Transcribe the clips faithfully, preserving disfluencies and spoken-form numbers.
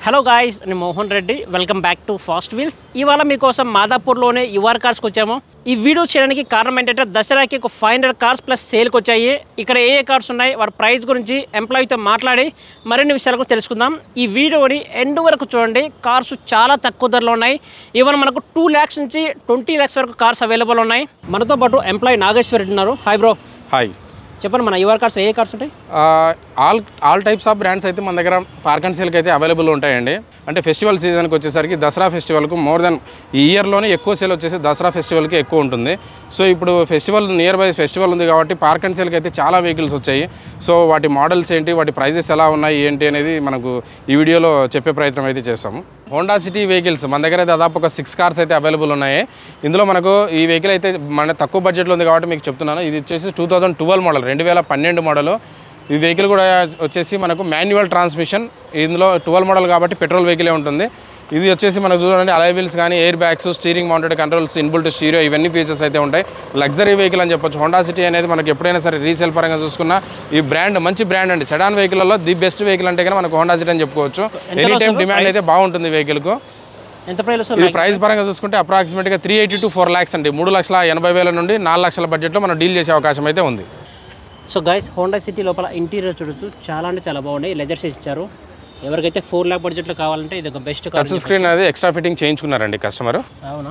Hello guys, నేను Mohan Reddy. Welcome back to fast wheels. ఇవాళ మీకోసం మాదాపూర్లోనే యువర్ కార్స్కి వచ్చాము. ఈ వీడియో చేయడానికి కారణం ఏంటంటే దసరాకి ఒక ఫైవ్ హండ్రెడ్ కార్స్ ప్లస్ సేల్కి వచ్చాయి. ఇక్కడ ఏ ఏ కార్స్ ఉన్నాయి, వాటి ప్రైస్ గురించి ఎంప్లాయీతో మాట్లాడి మరిన్ని విషయాల గురించి తెలుసుకుందాం. ఈ వీడియోని ఎండ్ వరకు చూడండి. కార్స్ చాలా తక్కువ ధరలో ఉన్నాయి. ఈవెన్ మనకు టూ ల్యాక్స్ నుంచి ట్వంటీ ల్యాక్స్ వరకు కార్స్ అవైలబుల్ ఉన్నాయి. మనతో పాటు ఎంప్లాయీ నాగేశ్వర్ రెడ్డి ఉన్నారు. Hi bro. హాయ్. చెప్పండి, మన యువర్ కార్స్ ఏ కార్స్ ఉంటాయి? All all types of brands అయితే మన దగ్గర పార్క్ అండ్ సేల్కి అయితే అవైలబుల్ ఉంటాయండి. అంటే ఫెస్టివల్ సీజన్కి వచ్చేసరికి దసరా ఫెస్టివల్కు మోర్ దెన్ ఈ ఇయర్లోనే ఎక్కువ సేల్ వచ్చేసి దసరా ఫెస్టివల్కి ఎక్కువ ఉంటుంది. సో ఇప్పుడు ఫెస్టివల్ నియర్ బై ఫెస్టివల్ ఉంది కాబట్టి పార్క్ అండ్ సేల్కి అయితే చాలా వెహికల్స్ వచ్చాయి. సో వాటి మోడల్స్ ఏంటి, వాటి ప్రైజెస్ ఎలా ఉన్నాయి ఏంటి అనేది మనకు ఈ వీడియోలో చెప్పే ప్రయత్నం అయితే చేస్తాము. హోండా సిటీ వెహికల్స్ మన దగ్గర దాదాపు ఒక సిక్స్ కార్స్ అయితే అవైలబుల్ ఉన్నాయి. ఇందులో మనకు ఈ వెహికల్ అయితే మన తక్కువ బడ్జెట్లో ఉంది కాబట్టి మీకు చెప్తున్నాను. ఇది వచ్చేసి టూ థౌజండ్ ట్వెల్వ్ మోడల్, రెండు వేల పన్నెండు మోడలు. ఈ వెహికల్ కూడా వచ్చేసి మనకు మాన్యువల్ ట్రాన్స్మిషన్. ఇందులో ట్వెల్వ్ మోడల్ కాబట్టి పెట్రోల్ వెహికలే ఉంటుంది. ఇది వచ్చేసి మనకు చూడండి, అలై వీల్స్ కానీ, air bags, steering mounted controls, inbuilt stereo, ఇవన్నీ ఫీచర్స్ అయితే ఉంటాయి. లగ్జరీ వెహికల్ అని చెప్పొచ్చు. హోండా సిటీ అనేది మనకు ఎప్పుడైనా సరే రీసేల్ పరంగా చూసుకున్నా ఈ బ్రాండ్ మంచి బ్రాండ్ అండి. సెడాన్ వెహికల్లో ది బెస్ట్ వెహికల్ అంటే కానీ మనకు హోండా సిటీ అని చెప్పుకోవచ్చు. ఎనీ టైం డిమాండ్ అయితే బాగుంటుంది వెహికల్కు. ఎంత ప్రైస్? ఈ ప్రైస్ పరంగా చూసుకుంటే అప్రాక్సిమేట్గా three eighty to four lakhs అండి. మూడు లక్షల ఎనభై వేల నుండి నాలుగు లక్షల బడ్జెట్లో మనం డీల్ చేసే అవకాశం అయితే ఉంది. సో గైస్, హోండా సిటీ లోపల ఇంటీరియర్ చూడొచ్చు, చాలా అంటే చాలా బాగున్నాయి. లెదర్ సీట్స్ ఇచ్చారు. ఎవరికైతే ఫోర్ ల్యాక్ బడ్జెట్లో కావాలంటే ఇది ఒక బెస్ట్ కార్. టచ్ స్క్రీన్ అనేది ఎక్స్ట్రా ఫిట్టింగ్ చేయించుకున్నారండి కస్టమర్. అవునా?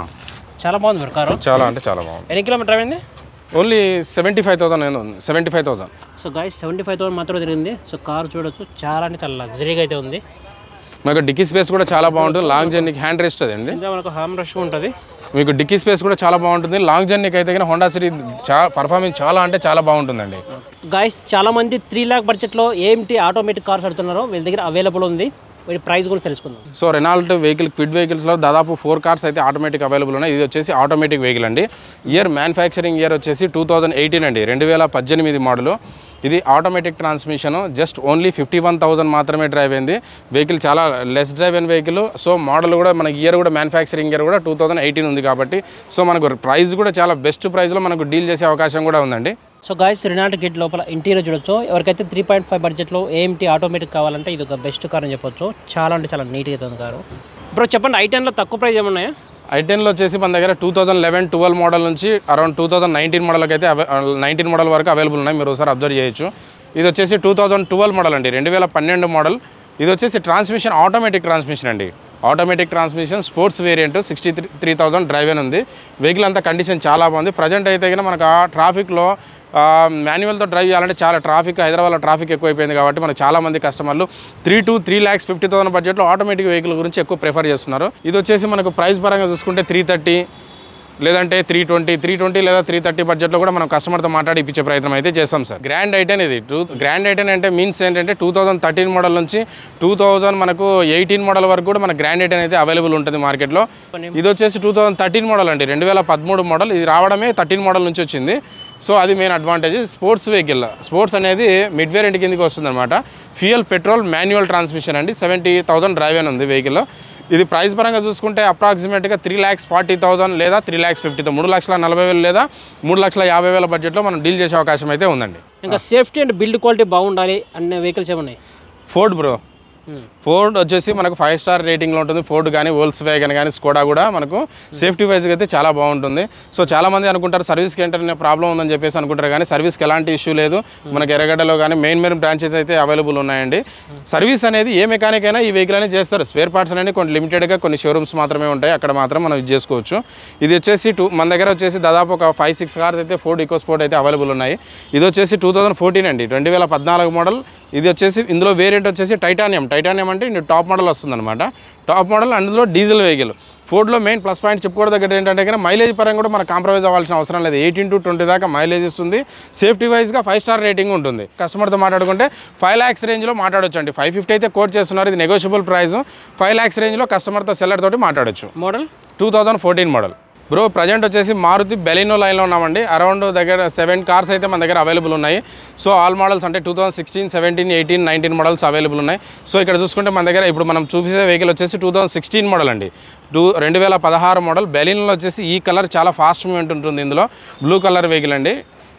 చాలా బాగుంది మీరు కారు. చాలా అంటే చాలా బాగుంది. ఎన్ని కిలోమీటర్ అయింది? ఓన్లీ సెవెంటీ ఫైవ్ థౌసండ్ నేను ఉంది seventy five thousand so guys, seventy five thousand మాత్రం తిరిగింది. సో కార్ చూడొచ్చు, చాలా అంటే చాలా లగ్జరీగా అయితే ఉంది. మనకు డిక్కీ స్పేస్ కూడా చాలా బాగుంటుంది. లాంగ్ జర్నీకి హ్యాండ్ రెస్ట్ అదండి. మనకు హామ్ రష్ ఉంటుంది. మీకు డిక్కీ స్పేస్ కూడా చాలా బాగుంటుంది. లాంగ్ జర్నీకి అయితే కానీ హోండా సిటీ చాలా పర్ఫార్మెన్స్ చాలా అంటే చాలా బాగుంటుందండి. గైస్, చాలా మంది త్రీ ల్యాక్ బడ్జెట్లో ఏంటి ఆటోమేటిక్ కార్స్ అడుగుతున్నారో వీళ్ళ దగ్గర అవైలబుల్ ఉంది. వీటి ప్రైస్ కూడా తెలుసుకుందాం. సో రెనాల్ట్ వెహికల్ క్విడ్ వెహికల్స్లో దాదాపు ఫోర్ కార్స్ అయితే ఆటోమేటిక్ అవైలబుల్ ఉన్నాయి. ఇది వచ్చేసి ఆటోమేటిక్ వెహికల్ అండి. ఇయర్ మ్యానుఫ్యాక్చరింగ్ ఇయర్ వచ్చేసి టూ థౌజండ్ ఎయిటీన్ అండి, రెండు వేల పద్దెనిమిది మోడలు. ఇది automatic transmission. Just only fifty one thousand మాత్రమే డ్రైవ్ అయింది. వెహికల్ చాలా లెస్ డ్రైవ్ అయిన వెహికల్. సో మోడల్ కూడా మనకి ఇయర్ కూడా మ్యానుఫ్యాక్చరింగ్ ఇయర్ కూడా టూ థౌసండ్ ఎయిటీన్ ఉంది కాబట్టి సో మనకు ప్రైస్ కూడా చాలా బెస్ట్ ప్రైస్లో మనకు డీల్ చేసే అవకాశం కూడా ఉందండి. సో గాయస్, రెనాల్ట్ కిట్ లోపల ఇంటీరియర్ చూడొచ్చు. ఎవరికైతే త్రీ పాయింట్ ఫైవ్ బడ్జెట్లో ఏఎంటీ ఆటోమేటిక్ కావాలంటే ఇది ఒక బెస్ట్ కార్ అని చెప్పొచ్చు. చాలా అంటే చాలా నీట్గా అయితే ఉంది కారు. ఇప్పుడు చెప్పండి, ఐ టెన్లో తక్కువ ప్రైస్ ఏమున్నాయా? ఐ టెన్లో వచ్చేసి మన దగ్గర two thousand eleven twelve model నుంచి అరౌండ్ టూ థౌసండ్ నైన్టీన్ మోడల్కి అయితే నైన్టీన్ మోడల్ వరకు అవైలబుల్ ఉన్నాయి. మీరు ఒకసారి అబ్జర్వ్ చేయొచ్చు. ఇది వచ్చేసి టూ థౌసండ్ ట్వెల్వ్ మోడల్ అండి, రెండు వేల పన్నెండు మోడల్. ఇది వచ్చేసి ట్రాన్స్మిషన్ ఆటోమేటిక్ ట్రాన్స్మిషన్ అండి. Automatic transmission sports variant, sixty three three thousand drive అని ఉంది. వెహికల్ అంతా కండిషన్ చాలా బాగుంది. ప్రజెంట్ అయితే కనుక మనకు ఆ ట్రాఫిక్లో మాన్యువల్తో డ్రైవ్ చేయాలంటే చాలా ట్రాఫిక్, హైదరాబాద్లో ట్రాఫిక్ ఎక్కువైపోయింది కాబట్టి మనకు చాలామంది కస్టమర్లు three to three lakhs fifty thousand బడ్జెట్లో ఆటోమేటిక్ వెహికల్ గురించి ఎక్కువ ప్రిఫర్ చేస్తున్నారు. ఇది వచ్చేసి మనకు ప్రైస్ పరంగా చూసుకుంటే త్రీ థర్టీ లేదంటే త్రీ ట్వంటీ త్రీ ట్వంటీ లేదా త్రీ థర్టీ బడ్జెట్లో కూడా మనం కస్టమర్తో మాట్లాడి ఇప్పించే ప్రయత్నం అయితే చేస్తాం సార్. గ్రాండ్ ఐటెన్ ఇది టూ గ్రాండ్ ఐటెన్ అంటే మీన్స్ ఏంటంటే టూ థౌసండ్ థర్టీన్ మోడల్ నుంచి టూ థౌసండ్ మనకు ఎయిటీన్ మోడల్ వరకు కూడా మన గ్రాండ్ ఐటెన్ అయితే అవైలబుల్ ఉంటుంది మార్కెట్లో. ఇది వచ్చేసి టూ థౌసండ్ థర్టీన్ మోడల్ అండి, రెండు వేల పదమూడు మోడల్. ఇది రావడమే థర్టీన్ మోడల్ నుంచి వచ్చింది. సో అది main advantage. Sports vehicle, sports అనేది మిడ్ వేరియంట్ కిందకి వస్తుంది అనమాట. ఫ్యూయల్ పెట్రోల్ మాన్యువల్ ట్రాన్స్మిషన్ అండి. సెవెంటీ థౌసండ్ డ్రైవ్ అని ఉంది వెహికల్లో. ఇది ప్రైస్ పరంగా చూసుకుంటే అప్రాక్సిమేట్గా త్రీ ల్యాక్స్ ఫార్టీ థౌసండ్ లేదా త్రీ ల్యాక్స్ ఫిఫ్టీతో మూడు లక్షల నలభై వేలు లేదా మూడు లక్షల యాభై వేల బడ్జెట్లో మనం డీల్ చేసే అవకాశం అయితే ఉందండి. ఇంకా సేఫ్టీ అండ్ బిల్డ్ క్వాలిటీ బాగుండాలి అనే వెహికల్స్ ఏమున్నాయి? Ford bro. ఫోర్డ్ వచ్చేసి మనకు ఫైవ్ స్టార్ రేటింగ్లో ఉంటుంది. ఫోర్డ్ కానీ, వోల్క్స్ వ్యాగన్ కానీ, స్కోడా కూడా మనకు సేఫ్టీ వైజ్గా అయితే చాలా బాగుంటుంది. సో చాలామంది అనుకుంటారు సర్వీస్కి ఏంటనే ప్రాబ్లం ఉందని చెప్పేసి అనుకుంటారు, కానీ సర్వీస్కి ఎలాంటి ఇష్యూ లేదు. మనకి ఎర్రగడ్డలో కానీ మెయిన్ మెయిన్ బ్రాంచెస్ అయితే అవైలబుల్ ఉన్నాయండి. సర్వీస్ అనేది ఏ మెకానిక్ అయినా ఈ వెహికల్ అనేది చేస్తారు. స్పేర్ పార్ట్స్ అనేది కొన్ని లిమిటెడ్గా కొన్ని షోరూమ్స్ మాత్రమే ఉంటాయి, అక్కడ మాత్రం మనం ఇది చేసుకోవచ్చు. ఇది వచ్చేసి టూ మన దగ్గర వచ్చేసి దాదాపు ఒక ఫైవ్ సిక్స్ కార్స్ అయితే ఫోర్డ్ ఈకో స్పోర్ట్ అయితే అవైలబుల్ ఉన్నాయి. ఇది వచ్చేసి టూ థౌసండ్ ఫోర్టీన్ అండి, రెండు వేల పద్నాలుగు మోడల్. ఇది వచ్చేసి ఇందులో వేరియంట్ వచ్చేసి టైటానియం. టైటానియం అంటే టాప్ మోడల్ వస్తుంది అనమాట. టాప్ మోడల్ అందులో డీజిల్ వెహికల్. ఫోర్డ్లో మెయిన్ ప్లస్ పాయింట్ చెప్పుకోవడం దగ్గర ఏంటంటే కానీ మైలేజ్ పరంగా కూడా మనం కాంప్రమైజ్ అవ్వాల్సిన అవసరం లేదు. ఎయిటీన్ టు ట్వంటీ దాకా మైలేజ్ ఇస్తుంది. సేఫ్టీ వైజ్గా ఫైవ్ స్టార్ రేటింగ్ ఉంటుంది. కస్టమర్తో మాట్లాడుకుంటే ఫైవ్ ల్యాక్స్ రేంజ్లో మాట్లాడొచ్చు అండి. ఫైవ్ ఫిఫ్టీ అయితే కోట్ చేస్తున్నారు. ఇది నెగోషియబుల్ ప్రైస్. ఫైవ్ ల్యాక్స్ రేంజ్లో కస్టమర్తో సెల్లర్ తోటి మాట్లాడొచ్చు. Model two thousand fourteen model bro. Present వచ్చేసి మారుతి బెలినో లైన్లో ఉన్నామండి. అరౌండ్ దగ్గర సెవెన్ కార్స్ అయితే మన దగ్గర అవైలబుల్ ఉన్నాయి. సో ఆల్ మోడల్స్ అంటే two thousand sixteen seventeen eighteen nineteen models available ఉన్నాయి. సో ఇక్కడ చూసుకుంటే మన దగ్గర ఇప్పుడు మనం చూపించే వెహికల్ వచ్చేసి టూ థౌసండ్ సిక్స్టీన్ మోడల్ అండి. టూ రెండు వేల పదహారు మోడల్. బెలినోలో వచ్చేసి ఈ కలర్ చాలా ఫాస్ట్ మూవ్మెంట్ ఉంటుంది. ఇందులో బ్లూ కలర్ వెహికల్ అండి.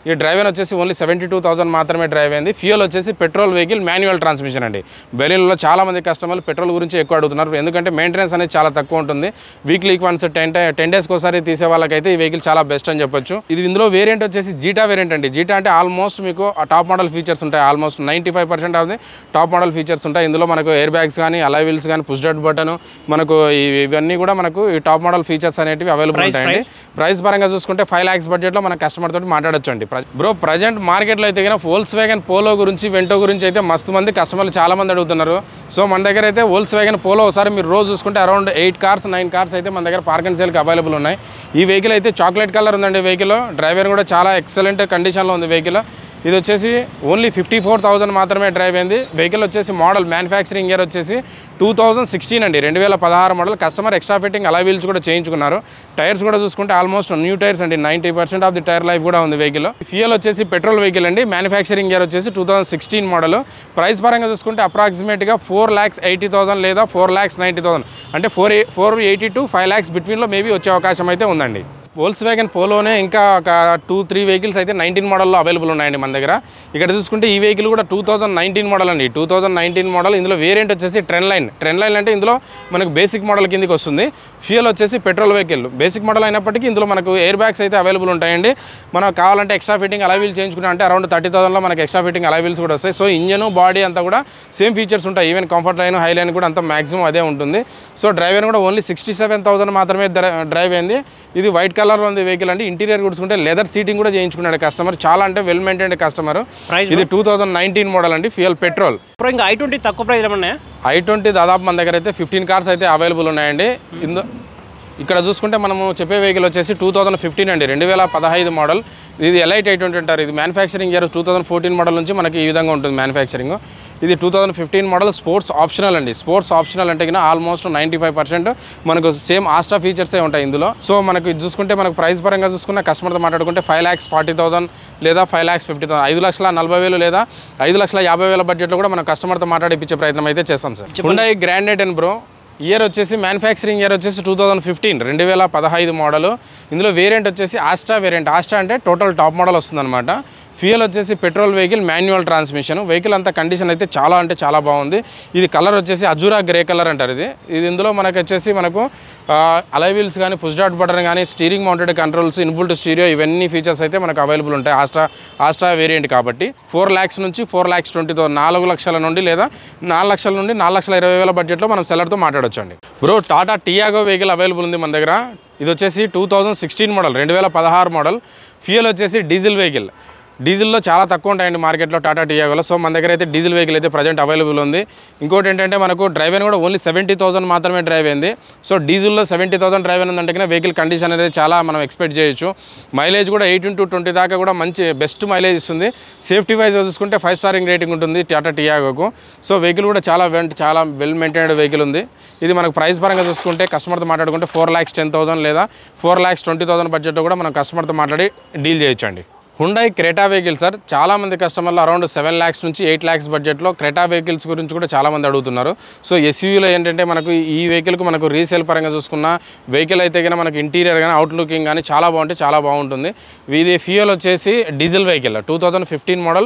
ఈ డ్రైవ్ వచ్చేసి ఓన్లీ సెవెంటీ టూ థౌసండ్ మాత్రమే డ్రైవ్ అయింది. ఫ్యూయల్ వచ్చేసి పెట్రోల్ వెహికల్ మాన్యువల్ ట్రాన్స్మిషన్ అండి. బెలూన్లో చాలా మంది కస్టమర్లు పెట్రోల్ గురించి ఎక్కువ అడుగుతున్నారు, ఎందుకంటే మెయింటెనెన్స్ అనేది చాలా తక్కువ ఉంటుంది. వీక్లీ వన్స్ టెన్ టెన్ డేస్కి ఒకసారి తీసే వాళ్ళకైతే ఈ వెహికల్ చాలా బెస్ట్ అని చెప్పొచ్చు. ఇది ఇందులో వేరియంట్ వచ్చేసి జీటా వేరియంట్ అండి. జీటా అంటే ఆల్మోస్ట్ మీకు టాప్ మోడల్ ఫీచర్స్ ఉంటాయి. Almost ninety five percent of the top model features ఉంటాయి. ఇందులో మనకు ఎయిర్ బ్యాగ్స్ కానీ, అలాయ్ వీల్స్ కానీ, పుష్ డౌట్ బటన్, మనకు ఇవన్నీ కూడా మనకు ఈ టాప్ మోడల్ ఫీచర్స్ అనేవి అవైలబుల్ ఉంటాయండి. ప్రైస్ పరంగా చూసుకుంటే ఫైవ్ ల్యాక్స్ బడ్జెట్లో మన కస్టమర్ తోటి మాట్లాడొచ్చు అండి. బ్రో ప్రజెంట్ మార్కెట్లో అయితే కన్నా వోల్క్స్ వ్యాగన్ పోలో గురించి, వెంటో గురించి అయితే మస్తు మంది కస్టమర్లు చాలా మంది అడుగుతున్నారు. సో మన దగ్గర అయితే వోల్క్స్ వ్యాగన్ పోలో ఒకసారి మీరు రోజు చూసుకుంటే around eight cars nine cars అయితే మన దగ్గర పార్క్ అండ్ సేల్కి అవైలబుల్ ఉన్నాయి. ఈ వెహికల్ అయితే చాక్లెట్ కలర్ ఉందండి. వెహికల్ డ్రైవర్ కూడా చాలా ఎక్సలెంట్ కండిషన్లో ఉంది వెహికల్. ఇది వచ్చేసి ఓన్లీ ఫిఫ్టీ ఫోర్ థౌసండ్ మాత్రమే డ్రైవ్ అయింది. వెహికల్ వచ్చేసి మోడల్ మ్యానుఫ్యాక్చరింగ్ ఇయర్ వచ్చేసి టూ థౌజండ్ సిక్స్టీన్ అండి, రెండు వేల పదహారు model. Customer extra fitting alloy wheels కూడా చేయించుకున్నారు. టైర్స్ కూడా చూసుకుంటే ఆల్మోస్ట్ న్యూ టైర్స్ అండి, ninety percent of the tyre life కూడా ఉంది వెహికల్. ఫ్యూయల్ వచ్చేసి పెట్రోల్ వెహికల్ అండి. మ్యానుఫ్యాక్చరింగ్ ఇయర్ వచ్చేసి two thousand sixteen model. Price పరంగా చూసుకుంటే అప్రాక్సిమేట్గా ఫోర్ ల్యాక్స్ ఎయిటీ థౌసండ్ లేదా ఫోర్ ల్యాక్స్ నైంటీ థౌసండ్ అంటే four four eighty to five lakhs బిట్వీన్లో మేబీ వచ్చే అవకాశం అయితే ఉందండి. వోల్క్స్ వ్యాగన్ పోలోనే ఇంకా ఒక టూ త్రీ వెహికల్స్ అయితే నైన్టీన్ మోడల్లో అవైలబుల్ ఉన్నాయండి మన దగ్గర. ఇక్కడ చూసుకుంటే ఈ వెహికల్ కూడా టూ థౌసండ్ నైన్టీన్ మోడల్ అండి. Two thousand nineteen model. ఇందులో వేరియంట్ వచ్చేసి ట్రెండ్ లైన్. ట్రెండ్ లైన్ అంటే ఇందులో మనకు బేసిక్ మోడల్ కిందకి వస్తుంది. ఫ్యూయల్ వచ్చేసి పెట్రోల్ వెహికల్. బేసిక్ మోడల్ అయినప్పటికీ ఇందులో మనకు ఎయిర్ బ్యాగ్స్ అయితే అవైలబుల్ ఉంటాయండి. మనం కావాలంటే ఎక్స్ట్రా ఫిట్టింగ్ అలా వీల్స్ చేయించుకుంటే అంటే అరౌండ్ థర్టీ థౌసండ్లో మనకి ఎక్స్ట్రా ఫిట్టింగ్ అలా వీల్స్ కూడా వస్తాయి. సో ఇంజన్ బాడీ అంతా కూడా సేమ్ ఫీచర్స్ ఉంటాయి. Even Comfortline, Highline కూడా అంతా మాక్సిమం అదే ఉంటుంది. సో డ్రైవర్ కూడా ఓన్లీ సిక్స్టీ సెవెన్ థౌసండ్ మాత్రమే డ్రైవ్ అయింది. ఇది వైట్ కలర్లో ఉంది వెహికల్ అండి. ఇంటీరియర్ చూసుకుంటే లెదర్ సీటింగ్ కూడా చేయించుకున్నాడు కస్టమర్. చాలా అంటే వెల్ మెయింటైన్డ్ కస్టమర్. ఇది టూ థౌసండ్ నైన్టీన్ మోడల్ అండి. Fuel petrol. ఇంకా ఐ ట్వంటీ తక్కువ ప్రైస్ ఏమన్నా? ఐ ట్వంటీ దాదాపు మన దగ్గర అయితే ఫిఫ్టీన్ కార్స్ అయితే అవైలబుల్ ఉన్నాయండి. ఇందు ఇక్కడ చూసుకుంటే మనము చెప్పే వెహికల్ వచ్చేసి టూ థౌసండ్ ఫిఫ్టీన్ అండి, రెండు వేల పదహైదు మోడల్. ఇది ఎలైట్ ఐ ట్వంటీ అంటారు. ఇది manufacturing year two thousand fourteen model నుంచి మనకి ఈ విధంగా ఉంటుంది మ్యానుఫ్యాక్చరింగ్. ఇది two thousand fifteen model. Sports optional అండి. స్పోర్ట్స్ ఆప్షనల్ అంటే కన్నా ఆల్మోస్ట్ నైంటీ ఫైవ్ పర్సెంట్ మనకు సేమ్ ఆస్టా ఫీచర్సే ఉంటాయి ఇందులో. సో మనకు ఇది చూసుకుంటే మనకు ప్రైస్ పరంగా చూసుకున్న కస్టమర్తో మాట్లాడుకుంటే ఫైవ్ ల్యాక్స్ ఫార్టీ థౌసండ్ లేదా ఫైవ్ ల్యాక్స్ ఫిఫ్టీ థౌసండ్ ఐదు లక్షల నలభై వేలు లేదా ఐదు లక్షల యాభై వేల బడ్జెట్లో కూడా మనం కస్టమర్తో మాట్లాడిపించే ప్రయత్నం అయితే చేస్తాం sir. Hyundai Grand ten bro. Year వచ్చేసి మ్యానుఫ్యాక్చరింగ్ ఇయర్ వచ్చేసి టూ థౌసండ్ ఫిఫ్టీన్ రెండు వేల పదహైదు మోడల్. ఇందులో వేరియంట్ వచ్చేసి ఆస్టా వేరియంట్. ఆస్టా అంటే టోటల్ టాప్ మోడల్ వస్తుందన్నమాట. ఫ్యూయల్ వచ్చేసి petrol vehicle, manual transmission. Vehicle అంతా కండిషన్ అయితే చాలా అంటే చాలా బాగుంది. ఇది కలర్ వచ్చేసి అజూరా గ్రే కలర్ అంటారు. ఇది ఇది ఇందులో మనకు వచ్చేసి మనకు అలాయ్ వీల్స్ కానీ, పుష్ డాట్ బటన్ కానీ, steering mounted controls, inbuilt stereo, ఇవన్నీ ఫీచర్స్ అయితే మనకు అవైలబుల్ ఉంటాయి ఆస్టా ఆస్టా వేరియంట్ కాబట్టి. ఫోర్ ల్యాక్స్ నుంచి ఫోర్ ల్యాక్స్ ట్వంటీ థౌసండ్ నాలుగు లక్షల నుండి లేదా నాలుగు లక్షల నుండి నాలుగు లక్షల ఇరవై వేల బడ్జెట్లో మనం సెల్లర్తో మాట్లాడొచ్చు అండి. Bro Tata Tiago vehicle available ఉంది మన దగ్గర. ఇది వచ్చేసి టూ థౌసండ్ సిక్స్టీన్ మోడల్, రెండు వేల పదహారు మోడల్. ఫ్యూయల్ వచ్చేసి డీజిల్ వెహికల్. డీజిల్లో చాలా తక్కువ ఉంటాయండి మార్కెట్లో టాటా టియాగోలో. సో మన దగ్గర అయితే డీజిల్ వెహికల్ అయితే ప్రజెంట్ అవైలబుల్ ఉంది. ఇంకోటి ఏంటంటే మనకు డ్రైవ్ అయిన కూడా ఓన్లీ సెవెంటీ థౌసండ్ మాత్రమే డ్రైవ్ అయింది. సో డీజిల్లో సెవెంటీ థౌసండ్ డ్రైవ్ ఉందంటే కన్నా వెహికల్ కండిషన్ అనేది చాలా మనం ఎక్స్పెక్ట్ చేయొచ్చు. మైలేజ్ కూడా ఎయిటీన్ టు ట్వంటీ దాకా కూడా మంచి బెస్ట్ మైలేజ్ ఇస్తుంది. సేఫ్టీ వైజ్ చూసుకుంటే ఫైవ్ స్టారింగ్ రేటింగ్ ఉంటుంది టాటా టియాగోకు. సో వెహికల్ కూడా చాలా వెంట చాలా వెల్ మెయింటైన్డ్ వెహికల్ ఉంది. ఇది మనకు ప్రైస్ పరంగా చూసుకుంటే కస్టమర్తో మాట్లాడుకుంటే ఫోర్ ల్యాక్స్ టెన్ థౌసండ్ లేదా ఫోర్ ల్యాక్స్ ట్వంటీ థౌసండ్ బడ్జెట్లో కూడా మనం కస్టమర్తో మాట్లాడి డీల్ చేయొచ్చండి. Hyundai Creta vehicle sir. చాలామంది కస్టమర్లు అరౌండ్ సెవెన్ ల్యాక్స్ నుంచి ఎయిట్ ల్యాక్స్ బడ్జెట్లో క్రెటా వెహికల్స్ గురించి కూడా చాలామంది అడుగుతున్నారు. సో ఎస్యూవీలో ఏంటంటే మనకు ఈ వెహికల్కి మనకు రీసేల్ పరంగా చూసుకున్న వెహికల్ అయితే కానీ మనకు ఇంటీరియర్ కానీ అవుట్లుకింగ్ కానీ చాలా బాగుంటే చాలా బాగుంటుంది. ఇది ఫ్యూయల్ వచ్చేసి diesel vehicle two thousand fifteen model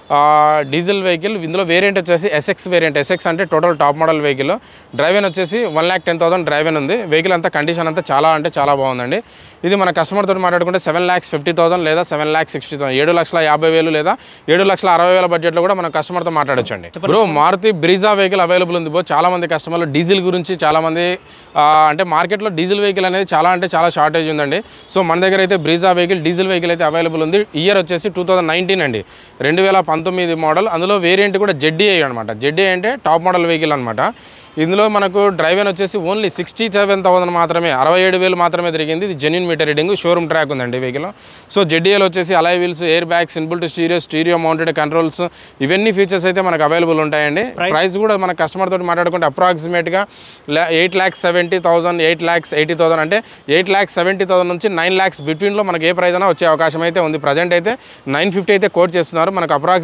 diesel vehicle. ఇందులో వేరియంట్ వచ్చేసి ఎస్ఎక్స్ వేరియంట్. ఎస్ఎక్స్ అంటే total top model vehicle. Drive అయిన వచ్చేసి one lakh ten thousand drive అయిన ఉంది. వెహికల్ అంతా కండిషన్ అంతా చాలా అంటే చాలా బాగుందండి. ఇది మన కస్టమర్ తోటి మాట్లాడుకుంటే సెవెన్ ల్యాక్స్ ఫిఫ్టీ థౌసండ్ లేదా సెవెన్ ల్యాక్స్ సిక్స్టీ థౌసండ్ ఏడు లక్షల యాభై వేలు లేదా ఏడు లక్షల అరవై వేల బడ్జెట్లో కూడా మన కస్టమర్తో మాట్లాడొచ్చండి. Bro Maruti Brezza vehicle available ఉంది. బ్రో చాలా మంది కస్టమర్లు డీజిల్ గురించి చాలా మంది అంటే మార్కెట్లో డీజిల్ వెహికల్ అనేది చాలా అంటే చాలా షార్టేజ్ ఉందండి. సో మన దగ్గర అయితే బ్రీజా వెహికల్ డీజిల్ వెహికల్ అయితే అవైలబుల్ ఉంది. ఇయర్ వచ్చేసి టూ థౌసండ్ నైన్టీన్ అండి, రెండు వేల పంతొమ్మిది మోడల్. అందులో వేరియంట్ కూడా జెడ్డీఐ అనమాట. జెడ్డీఐ అంటే టాప్ మోడల్ వెహికల్ అనమాట. ఇందులో మనకు డ్రైవ్ అయిన వచ్చేసి ఓన్లీ సిక్స్టీ సెవెన్ థౌసండ్ మాత్రమే, అరవై ఏడు వేలు మాత్రమే తిరిగింది. ఇది genuine meter reading, showroom track ఉందండి వెహికల్. సో జెడ్డీఏలో వచ్చేసి alloy wheels, air bags, inbuilt stereo, stereo mounted controls, ఇవన్నీ ఫీచర్స్ అయితే మనకు అవైలబుల్ ఉంటాయండి. ప్రైస్ కూడా మన కస్టమర్ తోటి మాట్లాడుకుంటే అప్రాక్సిమేట్గా eight lakhs seventy thousand eight lakhs eighty thousand అంటే ఎయిట్ ల్యాక్స్ సెవెంటీ థౌసండ్ నుంచి నైన్ ల్యాక్స్ బిట్వీన్లో మనకి ఏ ప్రైస్ అయినా వచ్చే అవకాశం అయితే ఉంది. ప్రజెంట్ అయితే నైన్ ఫిఫ్టీ అయితే కోట్ చేస్తున్నారు. మనకు అప్రాక్సిమేట్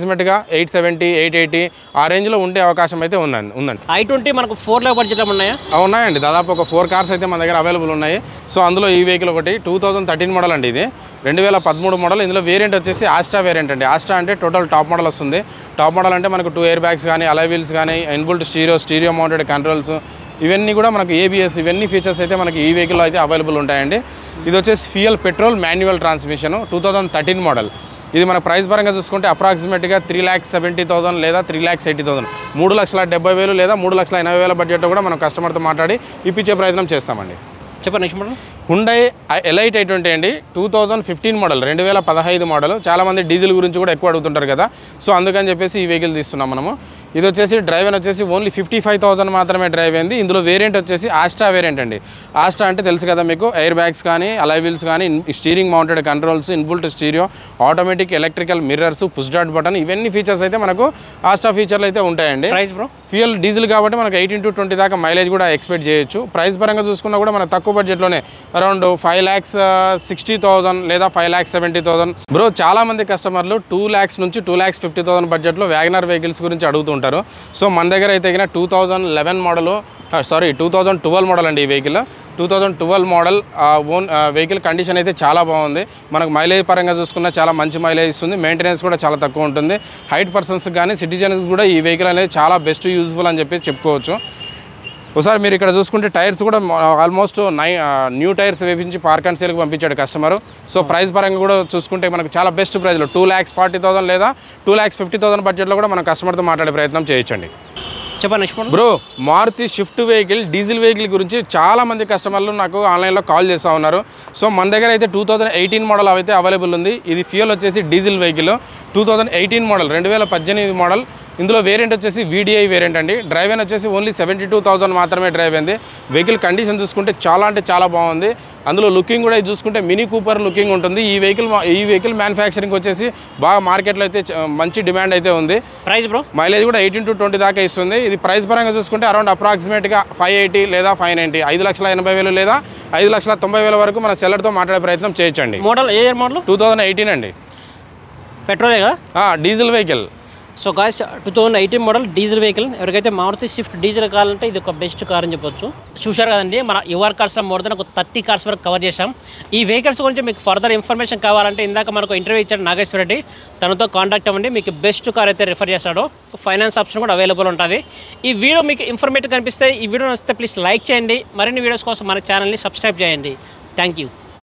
అప్రాక్సిమేట్గా ఎయిట్ సెవెంటీ ఎయిట్ ఎయిటీ ఆ రేంజ్లో ఉండే అవకాశం అయితే ఉందండి ఉందండి ఐ ట్వంటీ మనకు ఫోర్ ల్యాక్ బడ్జెట్లో ఉన్నాయా? ఉన్నాయండి, దాదాపు ఒక ఫోర్ కార్స్ అయితే మన దగ్గర అవైలబుల్ ఉన్నాయి. సో అందులో ఈ వెహికల్ ఒకటి టూ థౌజండ్ థర్టీన్ మోడల్ అండి, ఇది రెండు వేల పదమూడు మోడల్. ఇందులో వేరియంట్ వచ్చేసి ఆస్ట్రా వేరియంట్ అండి. ఆస్ట్రా అంటే టోటల్ టాప్ మోడల్ వస్తుంది. టాప్ మోడల్ అంటే మనకు టూ ఎయిర్ బ్యాగ్స్ కానీ, అలై వీల్స్ కానీ, inbuilt stereo stereo mounted controls, ఇవన్నీ కూడా మనకు ఏబిఎస్ ఇవన్నీ ఫీచర్స్ అయితే మనకి ఈ వెహికల్లో అయితే అవైలబుల్ ఉంటాయండి. ఇది వచ్చేసి fuel petrol manual transmission two thousand thirteen model. ఇది మన ప్రైస్ పరంగా చూసుకుంటే అప్రాక్సిమేట్గా త్రీ ల్యాక్స్ సెవెంటీ థౌసండ్ లేదా త్రీ ల్యాక్స్ ఎయిటీ థౌసండ్ మూడు లక్షల డెబ్బై వేలు లేదా మూడు లక్షల ఎనభై వేల బడ్జెట్లో కూడా మనం కస్టమర్తో మాట్లాడి ఇప్పించే ప్రయత్నం చేస్తామండి. చెప్పండి next model. Hyundai Elite i twenty అండి, టూ థౌజండ్ ఫిఫ్టీన్ మోడల్, రెండు వేల పదహైదు మోడల్. చాలామంది డీజిల్ గురించి కూడా ఎక్కువ అడుగుతుంటారు కదా, సో అందుకని చెప్పేసి ఈ వెహికల్ తీస్తున్నాం మనము. ఇది వచ్చేసి డ్రైవ్ అని వచ్చేసి ఓన్లీ ఫిఫ్టీ ఫైవ్ థౌసండ్ మాత్రమే డ్రైవ్ అయింది. ఇందులో వేరియంట్ వచ్చేసి ఆస్ట్రా వేరియంట్ అండి. ఆస్ట్రా అంటే తెలుసు కదా మీకు, ఎయిర్ బ్యాగ్స్ కానీ, అలై వీల్స్ కానీ, steering mounted controls, inbuilt stereo, automatic electrical mirrors, push dot button, ఇవన్నీ ఫీచర్స్ అయితే మనకు ఆస్ట్రా ఫీచర్లు అయితే ఉంటాయండి. Price bro? ఫ్యూయల్ డీజిల్ కాబట్టి మనకు ఎయిటీన్ టు ట్వంటీ దాకా మైలేజ్ కూడా ఎక్స్పెక్ట్ చేయొచ్చు. ప్రైస్ పరంగా చూసుకున్నా కూడా మన తక్కువ బడ్జెట్లోనే around five lakhs sixty thousand లేదా five lakhs seventy thousand. Bro చాలా మంది కస్టమర్లు టూ ల్యాక్స్ నుంచి టూ ల్యాక్స్ ఫిఫ్టీ థౌసండ్ బడ్జెట్లో వ్యాగనర్ వెహికల్స్ గురించి అడుగుతుంటారు. సో మన దగ్గర అయితే two thousand eleven model sorry two thousand twelve model అండి ఈ vehicle. Two thousand twelve model own vehicle condition అయితే చాలా బాగుంది. మనకు మైలేజ్ పరంగా చూసుకున్నా చాలా మంచి మైలేజ్ ఇస్తుంది. మెయింటెనెన్స్ కూడా చాలా తక్కువ ఉంటుంది. హైట్ పర్సన్స్ కానీ సిటిజన్స్ కూడా ఈ వెహికల్ అనేది చాలా బెస్ట్ యూజ్ఫుల్ అని చెప్పేసి చెప్పుకోవచ్చు. ఒకసారి మీరు ఇక్కడ చూసుకుంటే టైర్స్ కూడా ఆల్మోస్ట్ నై న్యూ టైర్స్ వేపించి పార్క్ అండ్ సేల్కి పంపించాడు కస్టమర్. సో ప్రైస్ పరంగా కూడా చూసుకుంటే మనకు చాలా బెస్ట్ ప్రైస్లో టూ ల్యాక్స్ ఫార్టీ థౌసండ్ లేదా టూ ల్యాక్స్ ఫిఫ్టీ థౌసండ్ బడ్జెట్లో కూడా మనం కస్టమర్తో మాట్లాడే ప్రయత్నం చేయొచ్చండి. చెప్పండి bro, Maruti Swift vehicle diesel vehicle గురించి చాలా మంది కస్టమర్లు నాకు ఆన్లైన్లో కాల్ చేస్తూ ఉన్నారు. సో మన దగ్గర అయితే టూ థౌజండ్ ఎయిటీన్ మోడల్ అయితే అవైలబుల్ ఉంది. ఇది ఫ్యూయల్ వచ్చేసి diesel vehicle two thousand eighteen model, రెండు వేల పద్దెనిమిది మోడల్. ఇందులో వేరియంట్ వచ్చేసి వీడిఐ వేరియంట్ అండి. డ్రైవ్ అయిన వచ్చేసి ఓన్లీ సెవెంటీ టూ థౌసండ్ మాత్రమే డ్రైవ్ అయింది. వెహికల్ కండిషన్ చూసుకుంటే చాలా అంటే చాలా బాగుంది. అందులో లుకింగ్ కూడా చూసుకుంటే మినీ కూపర్ లుకింగ్ ఉంటుంది. ఈ వెహికల్ ఈ వెహికల్ మ్యానుఫ్యాక్చరింగ్ వచ్చేసి బాగా మార్కెట్లో అయితే మంచి డిమాండ్ అయితే ఉంది. Price bro? మైలేజ్ కూడా ఎయిటీన్ టు ట్వంటీ దాకా ఇస్తుంది. ఇది ప్రైస్ పరంగా చూసుకుంటే అరౌండ్ అప్రాక్సిమేట్గా ఫైవ్ ఎయిటీ లేదా ఫైవ్ నైంటీ ఐదు లక్షల ఎనభై వేలు లేదా ఐదు లక్షల తొంభై వేల వరకు మన సెల్లర్తో మాట్లాడే ప్రయత్నం చేయొచ్చండి. మోడల్ ఏ year model? Two thousand eighteen అండి. పెట్రోలే కదా? Diesel vehicle. So guys two thousand eighteen model diesel vehicle. ఎవరికైతే మారుతి స్విఫ్ట్ డీజిల్ కావాలంటే ఇది ఒక బెస్ట్ కార్ అని చెప్పొచ్చు. చూశారు కదండి, మన యువర్ కార్స్లో మోర్ దెన్ ఒక థర్టీ కార్స్ వరకు కవర్ చేశాం. ఈ వెహికల్స్ గురించి మీకు ఫర్దర్ ఇన్ఫర్మేషన్ కావాలంటే ఇందాక మనకు ఇంటర్వ్యూ ఇచ్చాడు నాగేశ్వర రెడ్డి, తనతో కాంటాక్ట్ అవ్వండి. మీకు బెస్ట్ కార్ అయితే రిఫర్ చేస్తాడో. ఫైనాన్స్ ఆప్షన్ కూడా అవైలబుల్ ఉంటుంది. ఈ వీడియో మీకు ఇన్ఫర్మేటివ్ కనిపిస్తే ఈ వీడియో నచ్చితే ప్లీజ్ లైక్ చేయండి. మరిన్ని వీడియోస్ కోసం మన ఛానల్ని సబ్స్క్రైబ్ చేయండి. Thank you.